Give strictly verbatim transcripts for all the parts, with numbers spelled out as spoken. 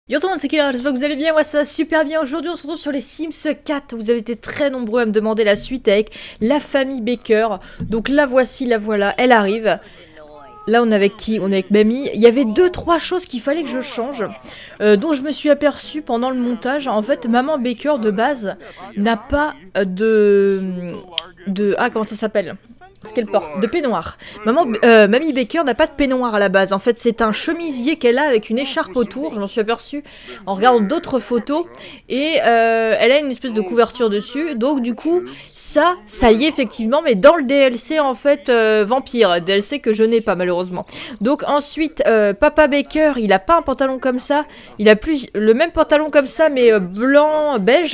Yo tout le monde, c'est Killer, j'espère que vous allez bien, moi ça va super bien. Aujourd'hui on se retrouve sur les Sims quatre. Vous avez été très nombreux à me demander la suite avec la famille Baker. Donc la voici, la voilà, elle arrive. Là on est avec qui? On est avec Mamie. Il y avait deux trois choses qu'il fallait que je change, euh, dont je me suis aperçue pendant le montage. En fait, maman Baker de base n'a pas de... de... Ah, comment ça s'appelle? Ce qu'elle porte, de peignoir. Maman, euh, Mamie Baker n'a pas de peignoir à la base. En fait, c'est un chemisier qu'elle a avec une écharpe autour. Je m'en suis aperçue en regardant d'autres photos. Et euh, elle a une espèce de couverture dessus. Donc, du coup, ça, ça y est, effectivement. Mais dans le D L C, en fait, euh, Vampire. D L C que je n'ai pas, malheureusement. Donc, ensuite, euh, Papa Baker, il a pas un pantalon comme ça. Il a plus le même pantalon comme ça, mais euh, blanc, beige.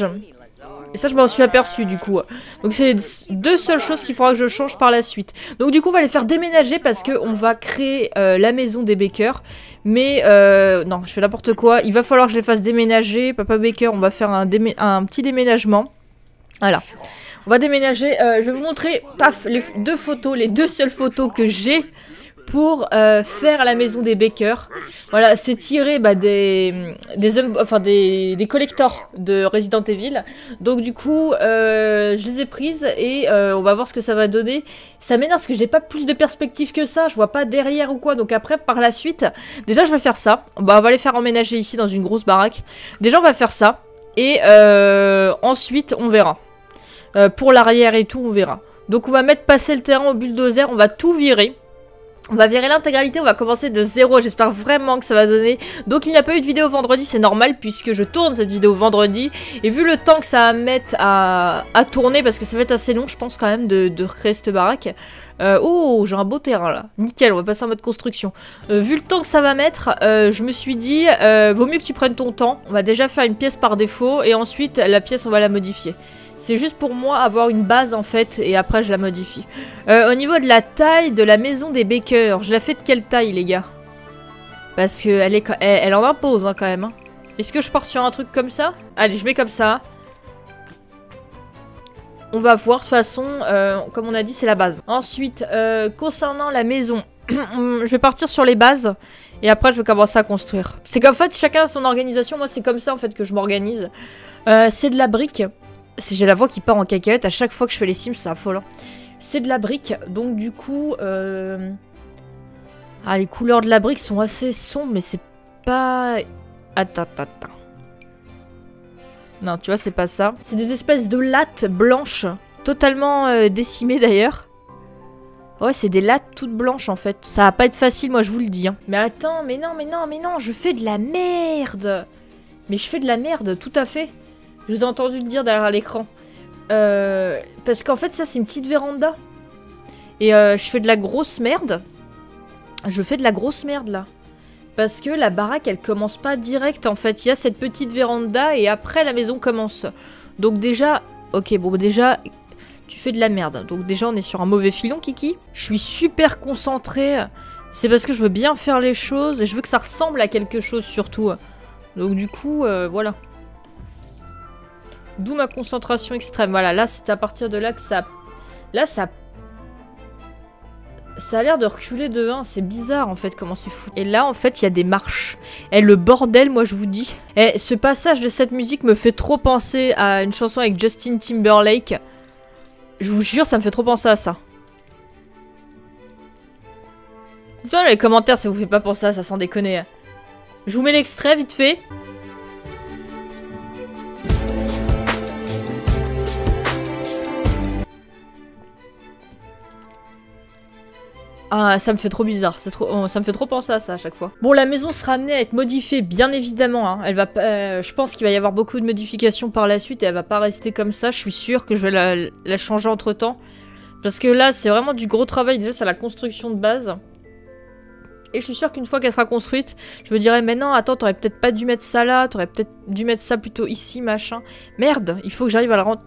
Et ça, je m'en suis aperçu du coup. Donc, c'est deux seules choses qu'il faudra que je change par la suite. Donc, du coup, on va les faire déménager parce qu'on va créer euh, la maison des Baker. Mais, euh, non, je fais n'importe quoi. Il va falloir que je les fasse déménager. Papa Baker, on va faire un, un petit déménagement. Voilà. On va déménager. Euh, je vais vous montrer, paf, les deux photos, les deux seules photos que j'ai pour euh, faire la maison des Baker. Voilà, c'est tiré bah, des, des, enfin, des, des collectors de Resident Evil. Donc du coup, euh, je les ai prises et euh, on va voir ce que ça va donner. Ça m'énerve parce que j'ai pas plus de perspective que ça. Je vois pas derrière ou quoi. Donc après, par la suite, déjà je vais faire ça. Bah, on va les faire emménager ici dans une grosse baraque. Déjà on va faire ça. Et euh, ensuite, on verra. Euh, pour l'arrière et tout, on verra. Donc on va mettre passer le terrain au bulldozer. On va tout virer. On va virer l'intégralité, on va commencer de zéro, j'espère vraiment que ça va donner. Donc il n'y a pas eu de vidéo vendredi, c'est normal puisque je tourne cette vidéo vendredi. Et vu le temps que ça va mettre à, à tourner, parce que ça va être assez long je pense quand même de, de recréer cette baraque. Euh, oh, j'ai un beau terrain là, nickel, on va passer en mode construction. Euh, vu le temps que ça va mettre, euh, je me suis dit, euh, vaut mieux que tu prennes ton temps. On va déjà faire une pièce par défaut et ensuite la pièce on va la modifier. C'est juste pour moi avoir une base en fait et après je la modifie. Euh, au niveau de la taille de la maison des Baker, je la fais de quelle taille les gars? Parce que elle, est, elle, elle en impose hein, quand même. Hein. Est-ce que je pars sur un truc comme ça? Allez, je mets comme ça. On va voir de toute façon, euh, comme on a dit c'est la base. Ensuite, euh, concernant la maison, je vais partir sur les bases. Et après je vais commencer à construire. C'est qu'en fait chacun a son organisation, moi c'est comme ça en fait que je m'organise. Euh, c'est de la brique. J'ai la voix qui part en cacahuète à chaque fois que je fais les Sims, c'est affolant. C'est de la brique, donc du coup... Euh... Ah, les couleurs de la brique sont assez sombres, mais c'est pas... Attends, attends, attends. Non, tu vois, c'est pas ça. C'est des espèces de lattes blanches, totalement euh, décimées d'ailleurs. Ouais, c'est des lattes toutes blanches en fait. Ça va pas être facile, moi je vous le dis. Hein. Mais attends, mais non, mais non, mais non, je fais de la merde. Mais je fais de la merde, tout à fait. Je vous ai entendu le dire derrière l'écran. Euh, parce qu'en fait, ça, c'est une petite véranda. Et euh, je fais de la grosse merde. Je fais de la grosse merde, là. Parce que la baraque, elle commence pas direct, en fait. Il y a cette petite véranda et après, la maison commence. Donc déjà... Ok, bon, déjà, tu fais de la merde. Donc déjà, on est sur un mauvais filon, Kiki. Je suis super concentrée. C'est parce que je veux bien faire les choses. Et je veux que ça ressemble à quelque chose, surtout. Donc du coup, euh, voilà. D'où ma concentration extrême. Voilà, là, c'est à partir de là que ça... Là, ça... Ça a l'air de reculer de un. C'est bizarre, en fait, comment c'est fou. Et là, en fait, il y a des marches. Et le bordel, moi, je vous dis. Et ce passage de cette musique me fait trop penser à une chanson avec Justin Timberlake. Je vous jure, ça me fait trop penser à ça. Dites-moi dans les commentaires si ça vous fait pas penser à ça, sans déconner. Je vous mets l'extrait, vite fait. Ah, ça me fait trop bizarre, trop, ça me fait trop penser à ça à chaque fois. Bon, la maison sera amenée à être modifiée, bien évidemment. Hein. Elle va, euh, je pense qu'il va y avoir beaucoup de modifications par la suite et elle va pas rester comme ça. Je suis sûre que je vais la, la changer entre temps. Parce que là, c'est vraiment du gros travail. Déjà, c'est la construction de base. Et je suis sûre qu'une fois qu'elle sera construite, je me dirais, mais non, attends, t'aurais peut-être pas dû mettre ça là, t'aurais peut-être dû mettre ça plutôt ici, machin. Merde, il faut que j'arrive à la rendre...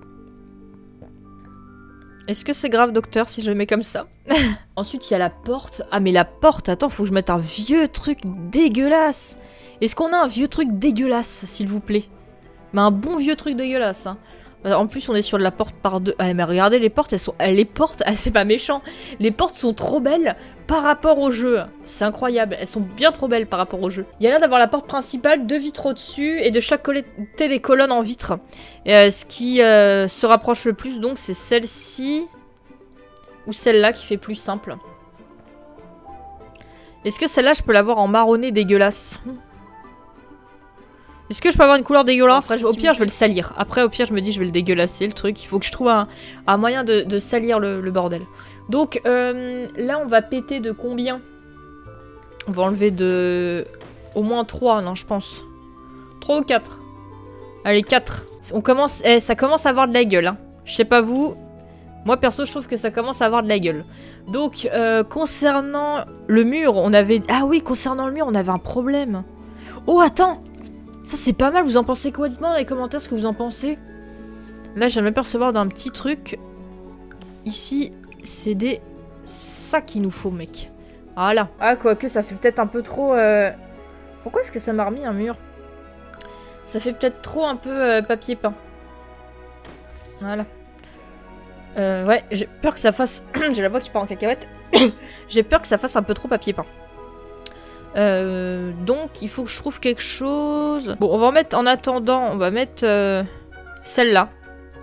Est-ce que c'est grave, docteur, si je le mets comme ça? Ensuite, il y a la porte. Ah, mais la porte, attends, faut que je mette un vieux truc dégueulasse. Est-ce qu'on a un vieux truc dégueulasse, s'il vous plaît? Mais un bon vieux truc dégueulasse, hein. En plus, on est sur de la porte par deux. Ah, mais regardez, les portes, elles sont... Les portes, ah, c'est pas méchant. Les portes sont trop belles par rapport au jeu. C'est incroyable. Elles sont bien trop belles par rapport au jeu. Il y a l'air d'avoir la porte principale, deux vitres au-dessus et de chaque côté des colonnes en vitre. Et, euh, ce qui euh, se rapproche le plus, donc, c'est celle-ci ou celle-là qui fait plus simple. Est-ce que celle-là, je peux l'avoir en marronné dégueulasse? Est-ce que je peux avoir une couleur dégueulasse? Après, au pire, je vais le salir. Après, au pire, je me dis, je vais le dégueulasser, le truc. Il faut que je trouve un, un moyen de, de salir le, le bordel. Donc, euh, là, on va péter de combien? On va enlever de... Au moins trois, non, je pense. trois ou quatre? Allez, quatre. On commence... Eh, ça commence à avoir de la gueule, hein. Je sais pas vous. Moi, perso, je trouve que ça commence à avoir de la gueule. Donc, euh, concernant le mur, on avait... Ah oui, concernant le mur, on avait un problème. Oh, attends! Ça c'est pas mal, vous en pensez quoi? Dites-moi dans les commentaires ce que vous en pensez. Là je viens de m'apercevoir d'un petit truc. Ici, c'est des... ça qu'il nous faut mec. Voilà. Ah quoique ça fait peut-être un peu trop... Euh... Pourquoi est-ce que ça m'a remis un mur? Ça fait peut-être trop un peu euh, papier peint. Voilà. Euh, ouais, j'ai peur que ça fasse... j'ai la voix qui part en cacahuète. J'ai peur que ça fasse un peu trop papier peint. Euh, donc il faut que je trouve quelque chose. Bon, on va en mettre en attendant. On va mettre euh, celle-là.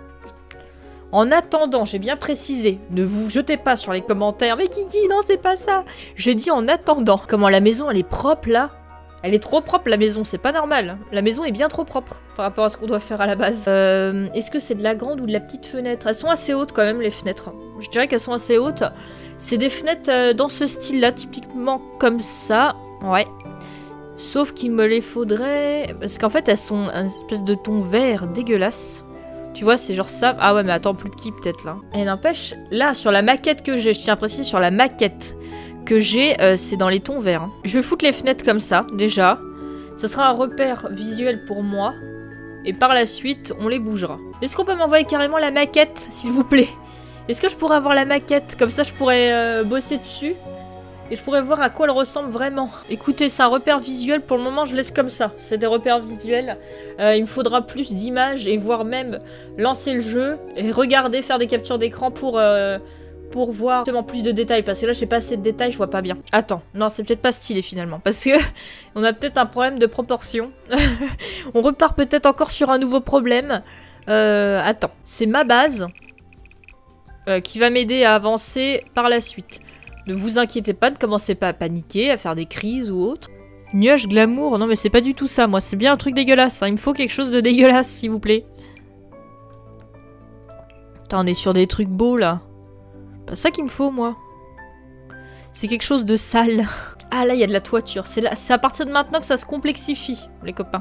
En attendant, j'ai bien précisé. Ne vous jetez pas sur les commentaires. Mais Kiki, non, c'est pas ça. J'ai dit en attendant. Comment la maison, elle est propre là? Elle est trop propre la maison, c'est pas normal. La maison est bien trop propre par rapport à ce qu'on doit faire à la base. Euh, Est-ce que c'est de la grande ou de la petite fenêtre? Elles sont assez hautes quand même les fenêtres. Je dirais qu'elles sont assez hautes. C'est des fenêtres euh, dans ce style-là, typiquement comme ça. Ouais. Sauf qu'il me les faudrait... Parce qu'en fait, elles sont un espèce de ton vert dégueulasse. Tu vois, c'est genre ça. Ah ouais, mais attends, plus petit peut-être là. Et n'empêche, là, sur la maquette que j'ai, je tiens à préciser, sur la maquette que j'ai, euh, c'est dans les tons verts. Hein. Je vais foutre les fenêtres comme ça, déjà. Ça sera un repère visuel pour moi. Et par la suite, on les bougera. Est-ce qu'on peut m'envoyer carrément la maquette, s'il vous plaît? Est-ce que je pourrais avoir la maquette? Comme ça, je pourrais euh, bosser dessus. Et je pourrais voir à quoi elle ressemble vraiment. Écoutez, c'est un repère visuel. Pour le moment, je laisse comme ça. C'est des repères visuels. Euh, il me faudra plus d'images et voire même lancer le jeu et regarder, faire des captures d'écran pour, euh, pour voir justement plus de détails. Parce que là, j'ai pas assez de détails, je vois pas bien. Attends, non, c'est peut-être pas stylé finalement. Parce que on a peut-être un problème de proportion. On repart peut-être encore sur un nouveau problème. Euh, attends, c'est ma base euh, qui va m'aider à avancer par la suite. Ne vous inquiétez pas, ne commencez pas à paniquer, à faire des crises ou autre. Nuage glamour, non mais c'est pas du tout ça, moi. C'est bien un truc dégueulasse, hein. Il me faut quelque chose de dégueulasse, s'il vous plaît. Putain, on est sur des trucs beaux, là. Pas ça qu'il me faut, moi. C'est quelque chose de sale. Ah, là, il y a de la toiture. C'est à partir de maintenant que ça se complexifie, les copains.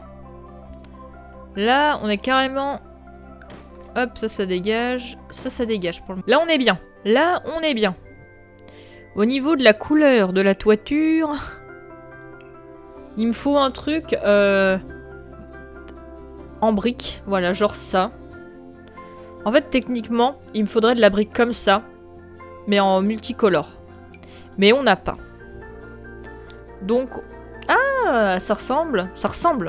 Là, on est carrément... Hop, ça, ça dégage. Ça, ça dégage. Pour le... Là, on est bien. Là, on est bien. Au niveau de la couleur de la toiture, il me faut un truc euh, en brique. Voilà, genre ça. En fait, techniquement, il me faudrait de la brique comme ça, mais en multicolore. Mais on n'a pas. Donc... Ah, ça ressemble. Ça ressemble.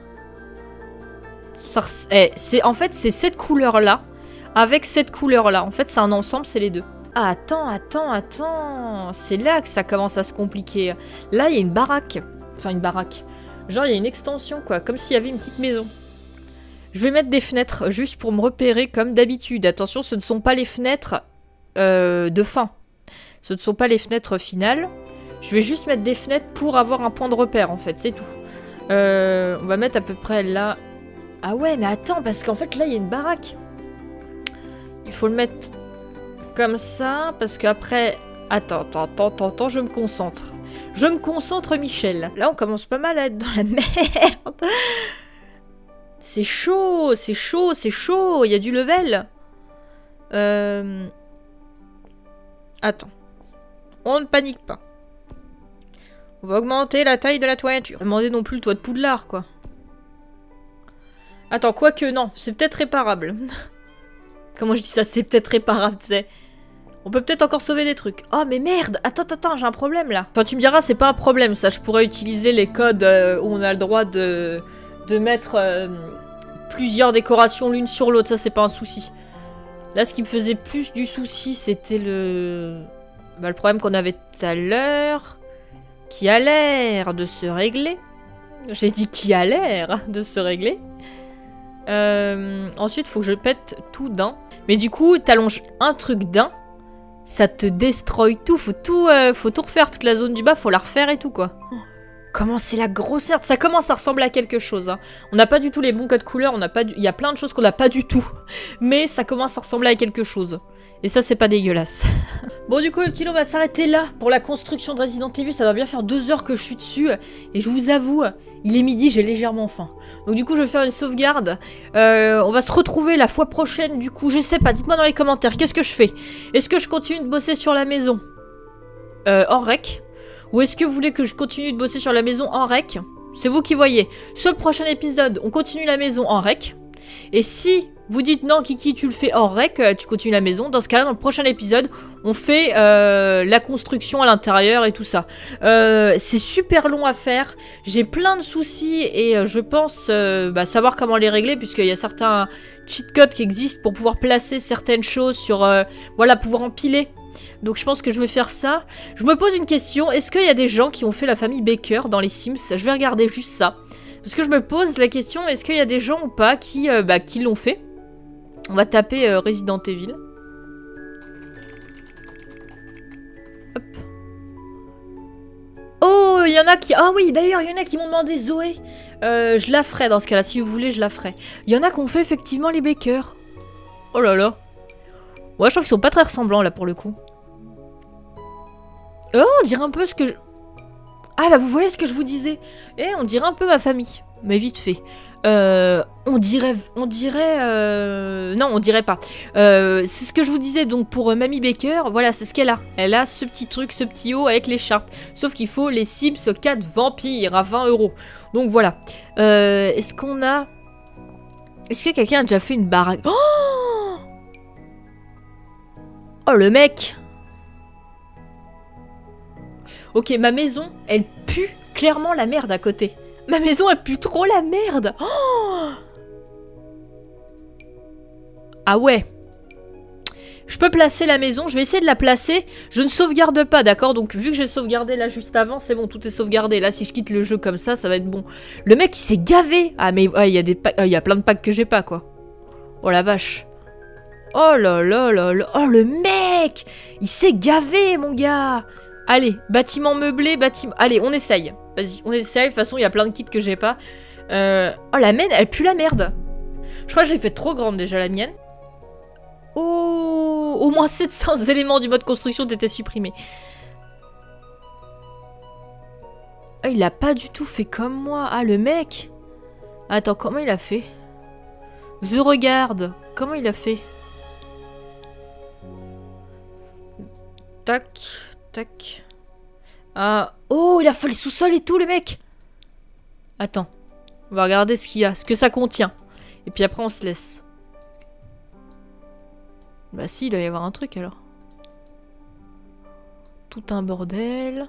Ça res... eh, c'est en fait, c'est cette couleur-là avec cette couleur-là. En fait, c'est un ensemble, c'est les deux. Ah, attends, attends, attends. C'est là que ça commence à se compliquer. Là, il y a une baraque. Enfin, une baraque. Genre, il y a une extension, quoi. Comme s'il y avait une petite maison. Je vais mettre des fenêtres, juste pour me repérer, comme d'habitude. Attention, ce ne sont pas les fenêtres euh, de fin. Ce ne sont pas les fenêtres finales. Je vais juste mettre des fenêtres pour avoir un point de repère, en fait. C'est tout. Euh, on va mettre à peu près là. Ah ouais, mais attends, parce qu'en fait, là, il y a une baraque. Il faut le mettre... comme ça, parce qu'après... Attends, attends, attends, attends, attends, je me concentre. Je me concentre, Michel. Là, on commence pas mal à être dans la merde. C'est chaud, c'est chaud, c'est chaud. Il y a du level. Euh... Attends. On ne panique pas. On va augmenter la taille de la toiture. Demandez non plus le toit de Poudlard, quoi. Attends, quoique, non. C'est peut-être réparable. Comment je dis ça? C'est peut-être réparable, tu sais. On peut peut-être encore sauver des trucs. Oh, mais merde! Attends, attends, j'ai un problème, là. Enfin, tu me diras, c'est pas un problème, ça. Je pourrais utiliser les codes euh, où on a le droit de, de mettre euh, plusieurs décorations l'une sur l'autre, ça c'est pas un souci. Là, ce qui me faisait plus du souci, c'était le... Bah, le problème qu'on avait tout à l'heure, qui a l'air de se régler. J'ai dit qui a l'air de se régler. Euh, ensuite, il faut que je pète tout d'un. Mais du coup, t'allonges un truc d'un, ça te destroy tout. Faut tout, euh, faut tout refaire, toute la zone du bas, faut la refaire et tout, quoi. Comment c'est la grosseur? Ça commence à ressembler à quelque chose. Hein. On n'a pas du tout les bons codes couleurs, on n'a pas du... il y a plein de choses qu'on n'a pas du tout. Mais ça commence à ressembler à quelque chose. Et ça, c'est pas dégueulasse. Bon, du coup, le petit lot va s'arrêter là pour la construction de Resident Evil. Ça doit bien faire deux heures que je suis dessus. Et je vous avoue, il est midi, j'ai légèrement faim. Donc du coup, je vais faire une sauvegarde. Euh, on va se retrouver la fois prochaine, du coup. Je sais pas, dites-moi dans les commentaires, qu'est-ce que je fais? Est-ce que je continue de bosser sur la maison euh, hors rec? Ou est-ce que vous voulez que je continue de bosser sur la maison en rec? C'est vous qui voyez. Sur le prochain épisode, on continue la maison en rec. Et si vous dites non, Kiki, tu le fais hors rec, tu continues la maison, dans ce cas-là, dans le prochain épisode, on fait euh, la construction à l'intérieur et tout ça. Euh, c'est super long à faire. J'ai plein de soucis et euh, je pense euh, bah, savoir comment les régler, puisqu'il y a certains cheat codes qui existent pour pouvoir placer certaines choses sur... Euh, voilà, pouvoir empiler. Donc je pense que je vais faire ça. Je me pose une question, est-ce qu'il y a des gens qui ont fait la famille Baker dans les Sims? Je vais regarder juste ça. Parce que je me pose la question, est-ce qu'il y a des gens ou pas qui, euh, bah, qui l'ont fait? On va taper euh, Resident Evil. Hop. Oh, il y en a qui... Ah oui, d'ailleurs, il y en a qui m'ont demandé Zoé. Euh, je la ferai dans ce cas-là, si vous voulez, je la ferai. Il y en a qui ont fait effectivement les Baker. Oh là là. Ouais, je trouve qu'ils sont pas très ressemblants, là, pour le coup. Oh, on dirait un peu ce que je... Ah, bah, vous voyez ce que je vous disais. Eh, on dirait un peu ma famille. Mais vite fait. Euh, on dirait... On dirait... Euh... Non, on dirait pas. Euh, c'est ce que je vous disais, donc, pour euh, Mamie Baker, voilà, c'est ce qu'elle a. Elle a ce petit truc, ce petit haut avec l'écharpe. Sauf qu'il faut les Sims quatre vampires à vingt euros. Donc, voilà. Euh, Est-ce qu'on a... Est-ce que quelqu'un a déjà fait une baraque? Oh, oh, le mec! Ok, ma maison, elle pue clairement la merde à côté. Ma maison, elle pue trop la merde. Oh, ah ouais. Je peux placer la maison, je vais essayer de la placer. Je ne sauvegarde pas, d'accord? Donc vu que j'ai sauvegardé là juste avant, c'est bon, tout est sauvegardé. Là, si je quitte le jeu comme ça, ça va être bon. Le mec, il s'est gavé. Ah mais il ouais, y a des packs, il y a plein de packs que j'ai pas, quoi. Oh la vache. Oh là là là là. Oh le mec, il s'est gavé, mon gars. Allez, bâtiment meublé, bâtiment... Allez, on essaye. Vas-y, on essaye. De toute façon, il y a plein de kits que j'ai pas. Euh... Oh, la mienne, elle pue la merde. Je crois que j'ai fait trop grande déjà, la mienne. Oh, au moins sept cents éléments du mode construction étaient supprimés. Oh, il a pas du tout fait comme moi. Ah, le mec. Attends, comment il a fait? Je regarde. Comment il a fait? Tac... Tac. Ah. Oh, il a fait le sous-sol et tout, le mec. Attends. On va regarder ce qu'il y a, ce que ça contient. Et puis après, on se laisse. Bah si, il doit y avoir un truc, alors. Tout un bordel.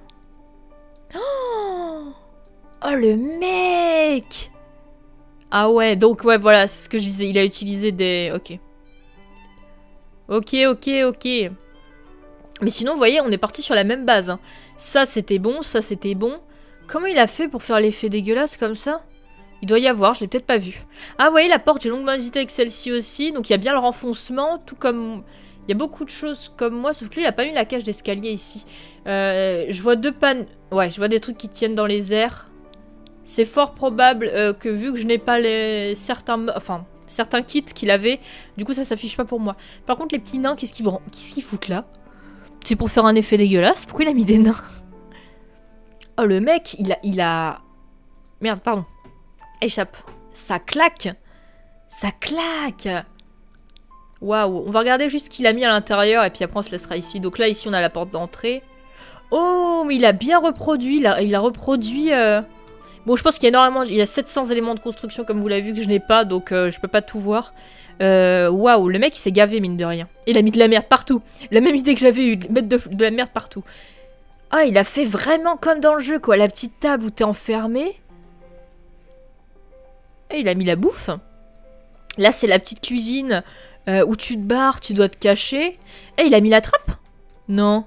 Oh, oh le mec. Ah ouais, donc ouais, voilà, c'est ce que je disais. Il a utilisé des... Ok. Ok, ok, ok. Mais sinon, vous voyez, on est parti sur la même base. Hein. Ça, c'était bon, ça, c'était bon. Comment il a fait pour faire l'effet dégueulasse comme ça? Il doit y avoir, je l'ai peut-être pas vu. Ah, vous voyez, la porte, j'ai longuement hésité avec celle-ci aussi. Donc, il y a bien le renfoncement, tout comme... Il y a beaucoup de choses comme moi, sauf que lui, il a pas mis la cage d'escalier ici. Euh, je vois deux pannes... Ouais, je vois des trucs qui tiennent dans les airs. C'est fort probable euh, que vu que je n'ai pas les... certains... Enfin, certains kits qu'il avait, du coup, ça s'affiche pas pour moi. Par contre, les petits nains, qu'est-ce qu'ils qu'est-ce qu'ils foutent là? C'est pour faire un effet dégueulasse? Pourquoi il a mis des nains? Oh, le mec, il a... il a... Merde, pardon. Échappe. Ça claque. Ça claque. Waouh. On va regarder juste ce qu'il a mis à l'intérieur et puis après on se laissera ici. Donc là, ici, on a la porte d'entrée. Oh, mais il a bien reproduit. Il a, il a reproduit... Euh... Bon, je pense qu'il y a énormément... Il y a sept cents éléments de construction, comme vous l'avez vu, que je n'ai pas. Donc, euh, je peux pas tout voir. Euh, Waouh, le mec il s'est gavé mine de rien. Il a mis de la merde partout. La même idée que j'avais eu, mettre de, de la merde partout. Ah, il a fait vraiment comme dans le jeu quoi. La petite table où t'es enfermé. Et il a mis la bouffe. Là, c'est la petite cuisine euh, où tu te barres, tu dois te cacher. Eh, il a mis la trappe? Non.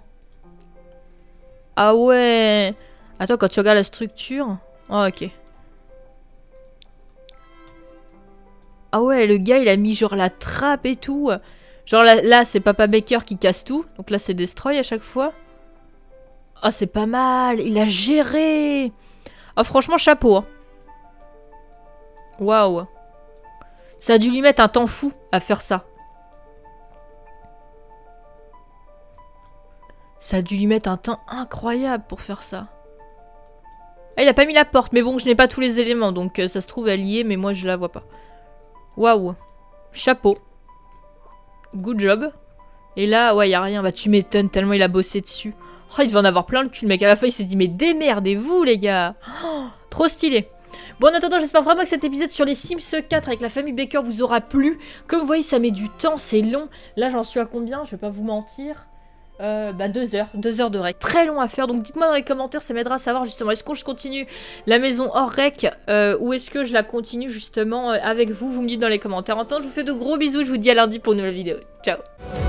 Ah ouais. Attends, quand tu regardes la structure... Oh, ok. Ah ouais, le gars, il a mis genre la trappe et tout. Genre là, là c'est Papa Baker qui casse tout. Donc là, c'est Destroy à chaque fois. Ah, oh, c'est pas mal. Il a géré. Ah, oh, franchement, chapeau. Hein. Waouh. Ça a dû lui mettre un temps fou à faire ça. Ça a dû lui mettre un temps incroyable pour faire ça. Ah, il a pas mis la porte. Mais bon, je n'ai pas tous les éléments. Donc euh, ça se trouve, elle y est. Mais moi, je la vois pas. Waouh. Chapeau. Good job. Et là, ouais, y a rien. Bah, tu m'étonnes tellement il a bossé dessus. Oh, il devait en avoir plein le cul, le mec. À la fin, il s'est dit, mais démerdez-vous, les gars. Oh, trop stylé. Bon, en attendant, j'espère vraiment que cet épisode sur les Sims quatre avec la famille Baker vous aura plu. Comme vous voyez, ça met du temps, c'est long. Là, j'en suis à combien? Je vais pas vous mentir. Euh, bah deux heures, deux heures de rec. Très long à faire, donc dites-moi dans les commentaires, ça m'aidera à savoir justement, est-ce que je continue la maison hors rec euh, ou est-ce que je la continue justement euh, avec vous, vous me dites dans les commentaires. En attendant, je vous fais de gros bisous, je vous dis à lundi pour une nouvelle vidéo. Ciao.